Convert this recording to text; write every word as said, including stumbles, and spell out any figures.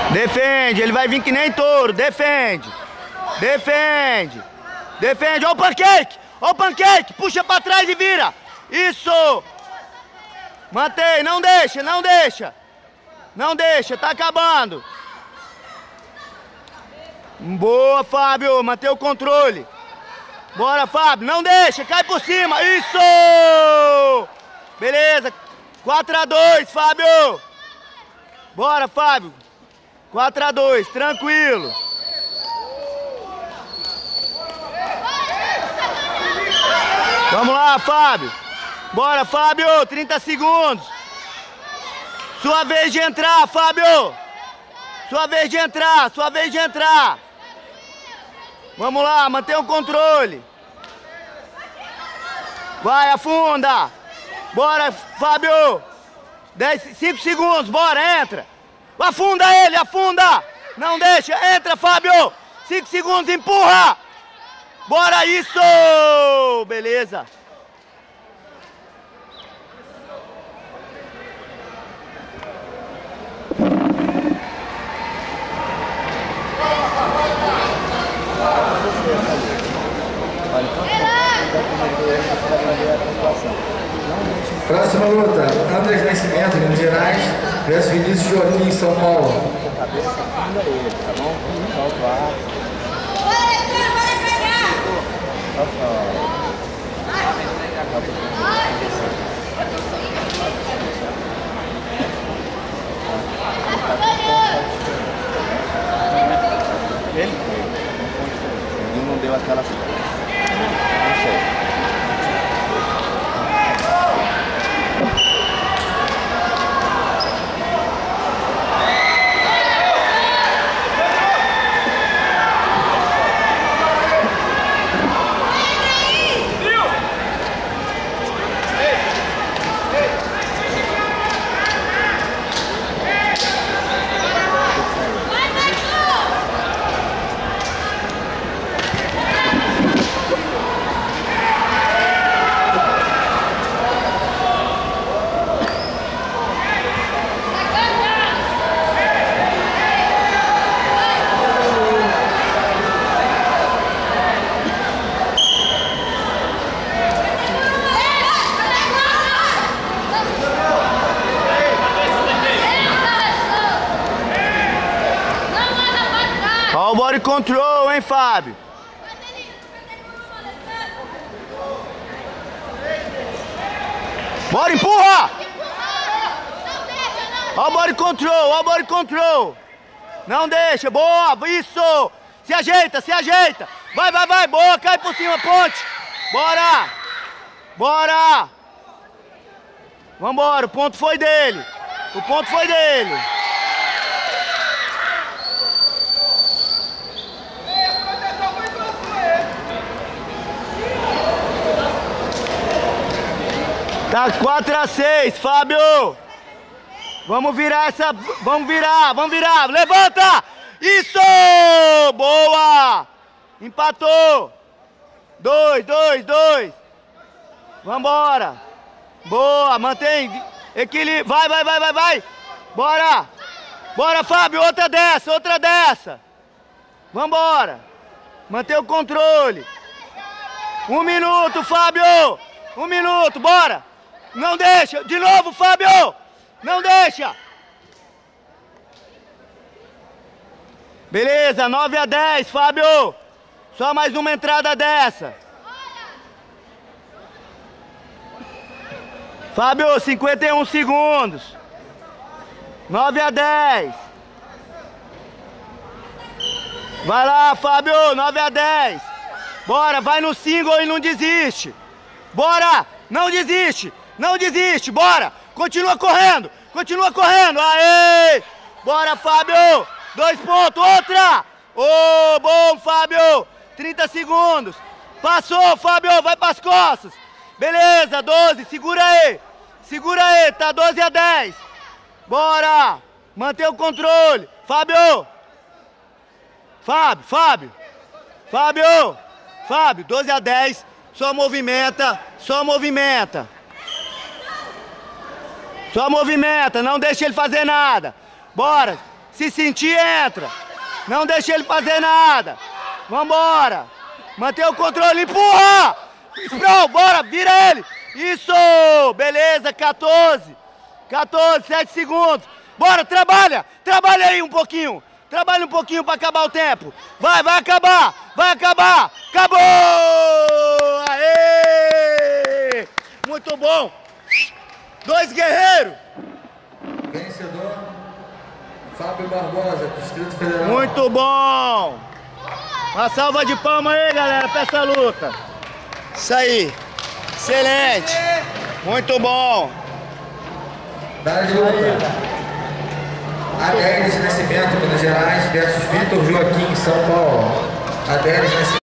Defende, ele vai vir que nem touro. Defende. Defende. Defende. Ó o pancake. Ó o pancake. Puxa pra trás e vira. Isso. Mantém. Não deixa, não deixa. Não deixa. Tá acabando. Boa, Fábio. Mantém o controle. Bora, Fábio. Não deixa. Cai por cima. Isso. Beleza. quatro a dois, Fábio. Bora, Fábio. quatro a dois, tranquilo. Vamos lá, Fábio. Bora, Fábio, trinta segundos. Sua vez de entrar, Fábio. Sua vez de entrar, sua vez de entrar. Vamos lá, mantenha o controle. Vai, afunda. Bora, Fábio. dez, cinco segundos, bora, entra. Afunda ele, afunda. Não deixa, entra, Fábio. cinco segundos, empurra. Bora, isso. Beleza. Próxima luta, Andrés Nascimento, Minas Gerais, versus Vinícius Joaquim, São Paulo. Cabeça afunda ele, tá bom? Solta o ar. Ele? Ele não deu aquela... Não sei. Ó o body control, hein, Fábio? Bora, empurra! Ó o body control, ó o body control. Não deixa, boa, isso! Se ajeita, se ajeita. Vai, vai, vai, boa, cai por cima, ponte. Bora! Bora! Vambora, o ponto foi dele. O ponto foi dele. Tá quatro a seis, Fábio. Vamos virar essa... Vamos virar, vamos virar. Levanta! Isso! Boa! Empatou. Dois, dois, dois. Vambora. Boa, mantém. Equilíbrio. Vai, vai, vai, vai, vai. Bora. Bora, Fábio. Outra dessa, outra dessa. Vambora. Mantém o controle. Um minuto, Fábio. Um minuto, bora. Não deixa! De novo, Fábio! Não deixa! Beleza, nove a dez, Fábio! Só mais uma entrada dessa. Fábio, cinquenta e um segundos. nove a dez. Vai lá, Fábio, nove a dez. Bora, vai no single e não desiste. Bora, não desiste. Não desiste, bora! Continua correndo! Continua correndo! Aê! Bora, Fábio! Dois pontos, outra! Ô, oh, bom, Fábio! trinta segundos! Passou, Fábio! Vai pras costas! Beleza, doze, segura aí! Segura aí, tá doze a dez! Bora! Mantém o controle! Fábio! Fábio, Fábio! Fábio! Fábio, doze a dez, só movimenta, só movimenta! Só movimenta, não deixa ele fazer nada. Bora. Se sentir, entra. Não deixa ele fazer nada. Vambora. Mantém o controle. Empurra! Sprol, bora, vira ele. Isso! Beleza, quatorze. quatorze, sete segundos. Bora, trabalha. Trabalha aí um pouquinho. Trabalha um pouquinho pra acabar o tempo. Vai, vai acabar. Vai acabar. Acabou! Aê! Muito bom. Dois guerreiros. Vencedor, Fábio Barbosa, Distrito Federal. Muito bom. Uma salva de palmas aí, galera, pra essa luta. Isso aí. Excelente. Muito bom. Dá de luta. Adélis Nascimento, Minas Gerais, versus Vitor Joaquim, São Paulo. Adélis Nascimento.